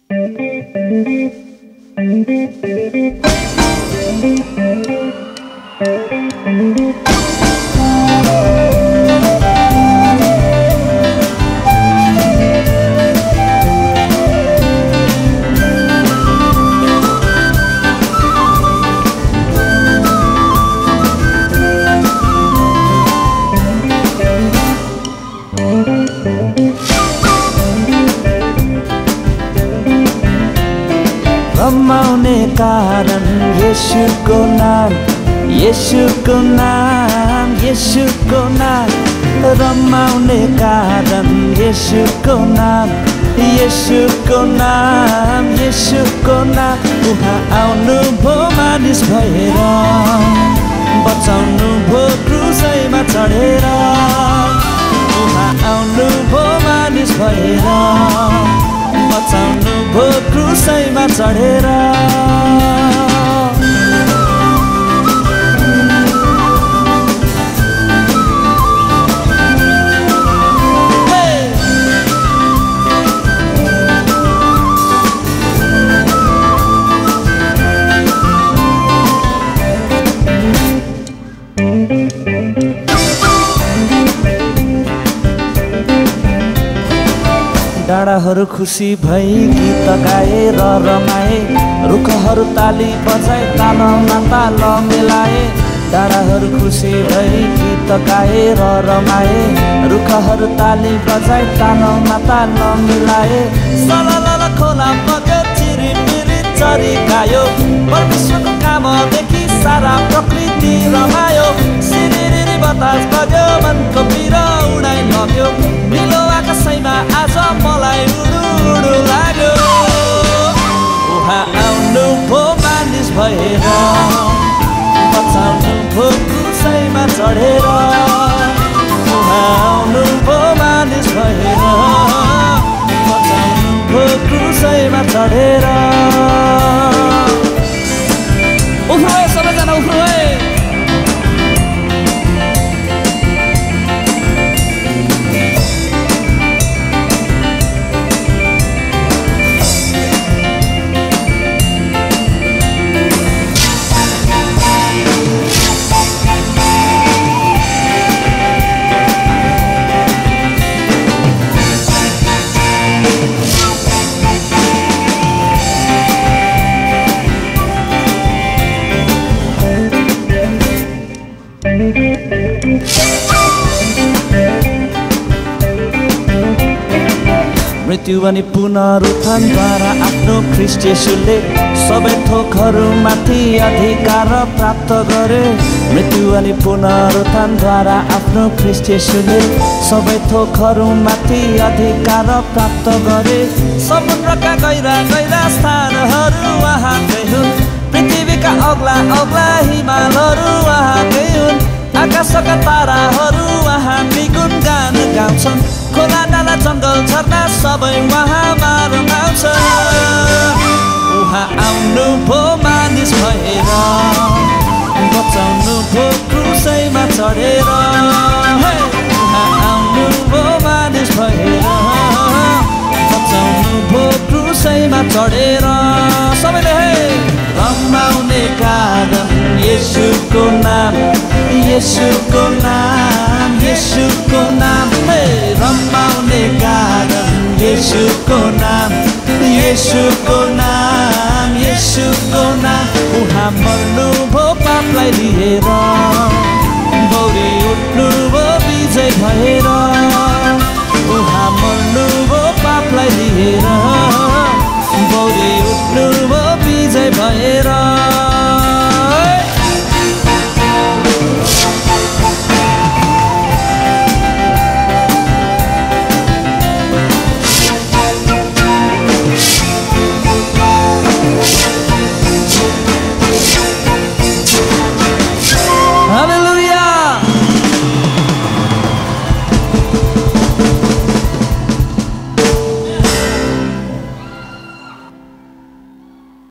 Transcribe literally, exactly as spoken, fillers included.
रमाउने कारण येशूको नाम, येशूको नाम, येशूको नाम। रमाउने कारण येशूको नाम, येशूको नाम, येशूको नाम। उहाँ आउनु भो मानिस भएर, बचाउनु भो क्रुसैमा चढेर। उहाँ आउनु भो मानिस भएर, बचाउनु भो क्रुसैमा चढेर। डाँडाहरू खुसी भई गीत गाए र रमाए, रुखहरू ताली बजाए तालमा ताल मिलाए। डाँडाहरू खुसी भई गीत गाए र रमाए, रुखहरू ताली बजाए तालमा ताल मिलाए। सलल खोला बग्यो चिरिमिरी चरी गायो, परमेश्वरको कामदेखि सारा प्रकृति रमायो। सिरिरी बतास बग्यो मनको पिरो उडाइ लग्यो, निलो आकाशैमा आज मलाई उडु उडु लाग्यो। उहाँ आउनु भो मानिस भएर, बचाउनु भो क्रुसैमा चढेर। उहाँ आउनु भो मानिस भएर, बचाउनु भो क्रुसैमा चढेर। उफ्रो सबैजना उफ्रो है। मृत्यु अनि पुनरुत्थानद्वारा आफ्नो ख्रीष्ट येशूले सबै थोकहरूमाथि अधिकार प्राप्त गरे। मृत्यु अनि पुनरुत्थानद्वारा आफ्नो ख्रीष्ट येशूले सबै थोकहरूमाथि अधिकार प्राप्त गरे। समुद्रका गहिरा गहिरा स्थानहरू उहाँकै हुन्, पृथ्वीका अग्ला अग्ला हिमालहरू उहाँकै हुन्। आकाशका ताराहरू उहाँकै गुणगान गाउँछन्, खोला नाला जङ्गल झरना सबै उहाँमा रमाउँछ। उहाँ आउनु भो मानिस भएर, बचाउनु भो क्रुसैमा चढेर। उहाँ आउनु भो मानिस भएर, बचाउनु भो क्रुसैमा चढेर। सबैले रमाउने कारण येशूको नाम, येशूको नाम, येशूको नाम। रमाउने कारण येशूको नाम, येशूको नाम, येशूको नाम। उहाँ मर्नु भो पापलाई लिएर, बौरी उठ्नु भो विजय भएर। उहाँ मर्नु भो पापलाई लिएर, बौरी उठ्नु भो विजय भएर।